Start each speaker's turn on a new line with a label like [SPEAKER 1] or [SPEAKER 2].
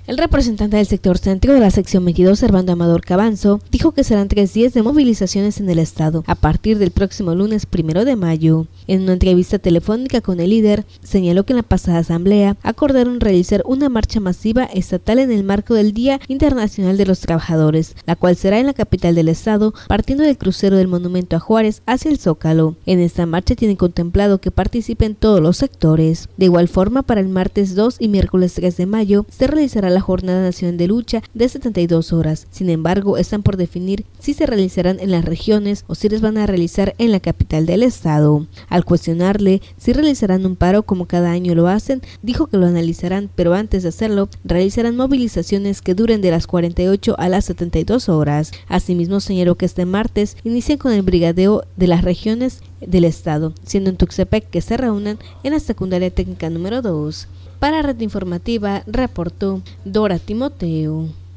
[SPEAKER 1] El representante del sector centro de la sección 22, Servando Amador Cabanzo, dijo que serán 3 días de movilizaciones en el estado a partir del próximo lunes 1 de mayo. En una entrevista telefónica con el líder, señaló que en la pasada asamblea acordaron realizar una marcha masiva estatal en el marco del Día Internacional de los Trabajadores, la cual será en la capital del estado, partiendo del crucero del Monumento a Juárez hacia el Zócalo. En esta marcha tienen contemplado que participen todos los sectores. De igual forma, para el martes 2 y miércoles 3 de mayo se realizará la Jornada Nacional de Lucha de 72 horas. Sin embargo, están por definir si se realizarán en las regiones o si les van a realizar en la capital del estado. Al cuestionarle si realizarán un paro como cada año lo hacen, dijo que lo analizarán, pero antes de hacerlo, realizarán movilizaciones que duren de las 48 a las 72 horas. Asimismo, señaló que este martes inician con el brigadeo de las regiones del estado, siendo en Tuxtepec que se reúnan en la secundaria técnica número 2. Para Red Informativa, reportó Dora Timoteo.